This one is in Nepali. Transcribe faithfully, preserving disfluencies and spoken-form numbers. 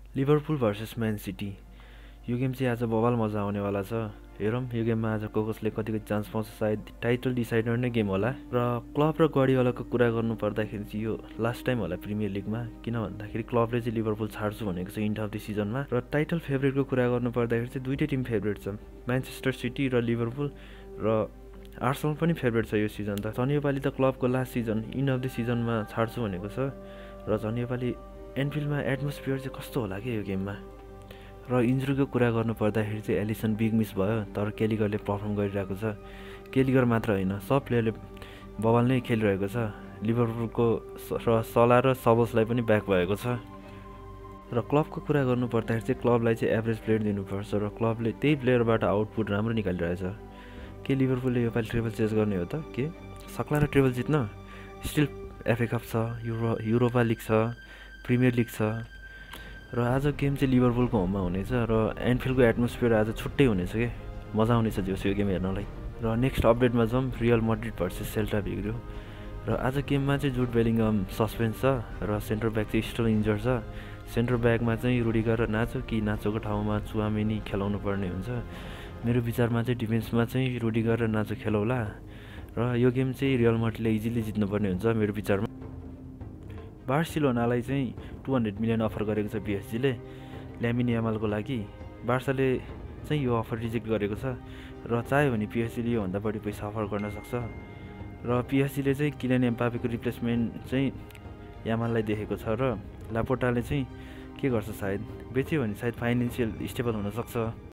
लिभरपुल भर्सेस म्यान सिटी यो गेम चाहिँ आज बवाल मजा आउनेवाला छ। हेरौँ यो गेममा आज को कसले कतिको चान्स पाउँछ। सायद टाइटल डिसाइडर नै गेम होला। र क्लब र गार्डियोलाको कुरा गर्नु पर्दाखेरि चाहिँ यो लास्ट टाइम होला प्रिमियर लिगमा, किन भन्दाखेरि क्लबले चाहिँ लिभरपुल छाड्छु भनेको छ इन्ड अफ द सिजनमा। र टाइटल फेभरेटको कुरा गर्नु पर्दाखेरि चाहिँ दुईटै टिम फेभरेट छ, म्यानचेस्टर सिटी र लिभरपुल। र आर्सेनल पनि फेभरेट छ यो सिजन त। झन् योपालि त क्लबको last season end of the सिजनमा छाड्छु भनेको छ। र झन् योपालि एनफिल्डमा एटमोस्फियर चाहिँ कस्तो होला कि यो गेममा। र इन्जुरीको कुरा गर्नु पर्दाखेरि चाहिँ एलिसन बिग मिस भयो, तर केलिगरले पर्फर्म गरिरहेको छ। केलिगर मात्र होइन, सब प्लेयरले बवाल नै खेलिरहेको छ। लिभरपुलको र सला र सबल्सलाई पनि ब्याक भएको छ। र क्लबको कुरा गर्नु पर्दाखेरि चाहिँ क्लबलाई चाहिँ एभरेज प्लेयर दिनुपर्छ र क्लबले त्यही प्लेयरबाट आउटपुट राम्रो निकालिरहेछ। के लिभरपुलले योपालि ट्रिपल चेज गर्ने हो त? के सक्ला र ट्रिपल जित्न? स्टिल एफए कप छ, युरो युरोपा लिग छ, प्रिमियर लिग छ। र आज गेम चाहिँ लिभरपुलको होममा हुनेछ र एनफिल्डको एटमोस्फियर आज छुट्टै हुनेछ के, मजा आउनेछ जोस यो गेम हेर्नलाई। र नेक्स्ट अपडेटमा जाउँ, Real Madrid versus Celta Vigo. र आज गेममा चाहिँ जुड बेलिङहम सस्पेन्स छ र सेन्टर ब्याक चाहिँ स्टिल इन्जर छ। सेन्टर ब्याकमा चाहिँ रुडिगर र नाचो कि नाचोको ठाउँमा चुआमेनी खेलाउनु पर्ने हुन्छ। मेरो विचारमा चाहिँ डिफेन्समा चाहिँ रुडिगर र नाचो खेलाउला र यो गेम चाहिँ रियल मड्रिडले इजिली जित्नुपर्ने हुन्छ मेरो विचारमा। बार्सिलोनालाई चाहिँ टु हन्ड्रेड मिलियन अफर गरेको छ पिएसजीले ल्यामिन यामालको लागि। बार्साले चाहिँ यो अफर रिजेक्ट गरेको छ र चाह्यो भने पिएसजीले योभन्दा बढी पैसा अफर गर्न सक्छ। र पिएसजीले चाहिँ किलियन एम्बापेको रिप्लेसमेन्ट चाहिँ यामाललाई देखेको छ र लापोर्टाले चाहिँ के गर्छ, सायद बेच्यो भने सायद फाइनेन्सियल स्टेबल हुनसक्छ।